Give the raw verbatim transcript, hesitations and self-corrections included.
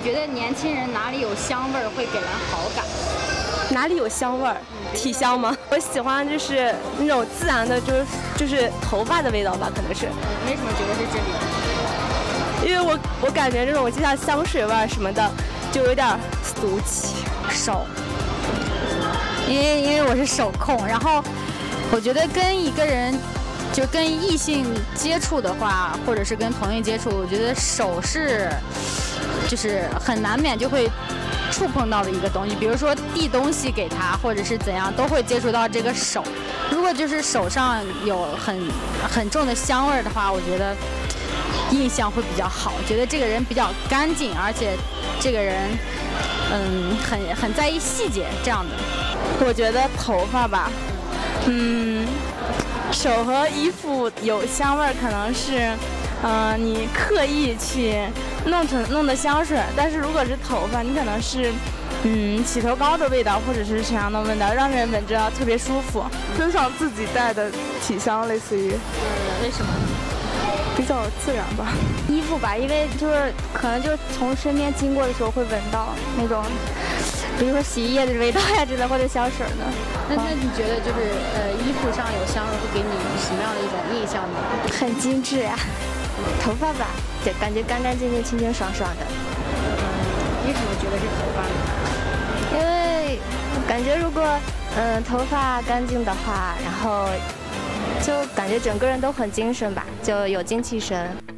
觉得年轻人哪里有香味儿会给人好感？ 哪里有香味儿？体香吗？我喜欢就是那种自然的，就是就是头发的味道吧，可能是。 为什么觉得是这里？ 因为我我感觉这种就像香水味儿什么的，就有点俗气。 手，因为因为我是手控，然后我觉得跟一个人就跟异性接触的话，或者是跟同性接触，我觉得手是就是很难免就会触碰到的一个东西，比如说递东西给他，或者是怎样，都会接触到这个手。如果就是手上有很很重的香味的话，我觉得印象会比较好，觉得这个人比较干净，而且这个人嗯很很在意细节这样的。 我觉得头发吧，嗯，手和衣服有香味儿，可能是。嗯、呃，你刻意去弄成弄的香水，但是如果是头发，你可能是，嗯，洗头膏的味道，或者是什么样的味道，让人闻着特别舒服， 身上自己带的体香，类似于。 嗯，为什么？ 比较自然吧。 衣服吧，因为就是可能就是从身边经过的时候会闻到那种，比如说洗衣液的味道呀之类，或者香水的。 那那你觉得就是呃衣服上有香味会给你什么样的一种印象呢？ 很精致呀。头发吧，对，感觉干干净净、清清爽爽的。 为什么觉得是头发呢？ 因为感觉如果嗯、呃、头发干净的话，然后就感觉整个人都很精神吧，就有精气神。